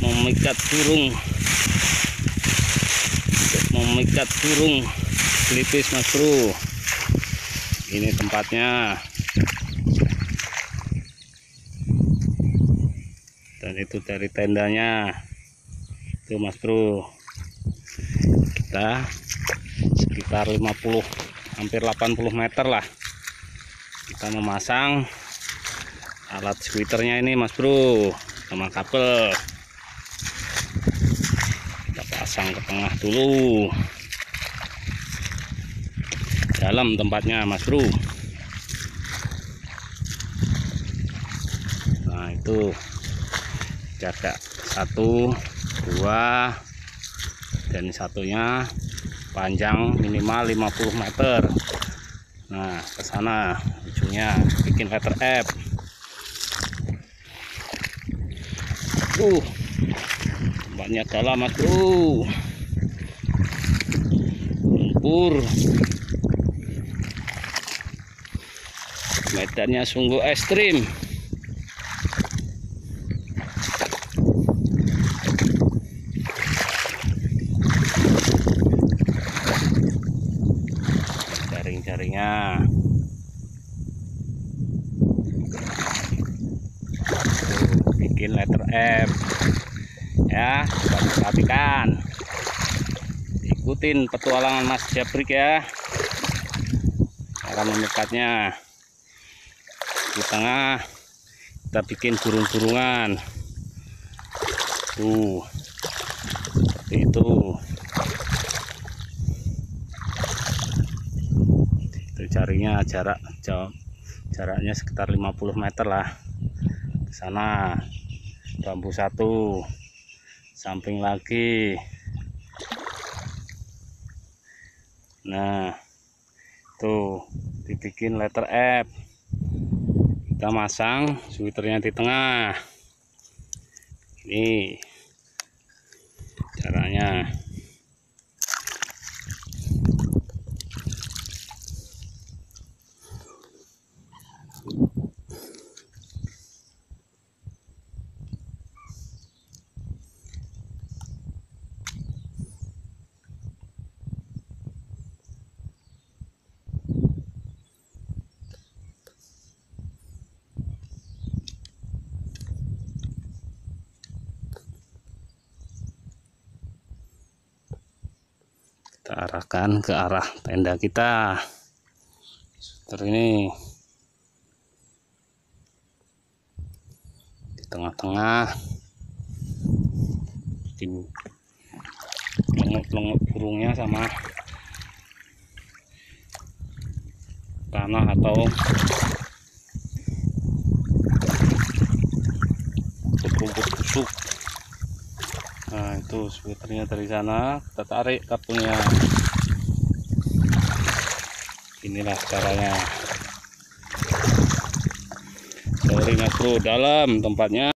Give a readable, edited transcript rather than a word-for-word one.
memikat burung pelipis, Mas Bro. Ini tempatnya, dan itu dari tendanya itu, Mas Bro. Kita sekitar 50 hampir 80 meter lah kita memasang alat squitternya ini, Mas Bro, sama kabel. Kita pasang ke tengah dulu, dalam tempatnya, Mas Bro. Nah, itu jaga 1, 2, dan satunya panjang minimal 50 meter. Nah, ke sana ujungnya bikin letter F. Banyak dalam, Mas Bro. Lumpur. Medannya sungguh ekstrim. Jaring-jaringnya bikin letter F ya. Perhatikan, ikutin petualangan Mas Jabrik ya, cara memekatnya. Di tengah kita bikin burung-burungan tuh, seperti itu. Itu jaringnya jaraknya sekitar 50 meter lah. Ke sana bambu 1, samping lagi. Nah, tuh dibikin letter F. Kita masang squitternya di tengah. Ini caranya. Kita arahkan ke arah tenda kita. Seperti ini, di tengah-tengah bikin lengut-lengut burungnya sama tanah atau rumput busuk. Nah, itu squitternya dari sana, kita tarik kabelnya. Inilah caranya. Sorry, Mas Bro, dalam tempatnya.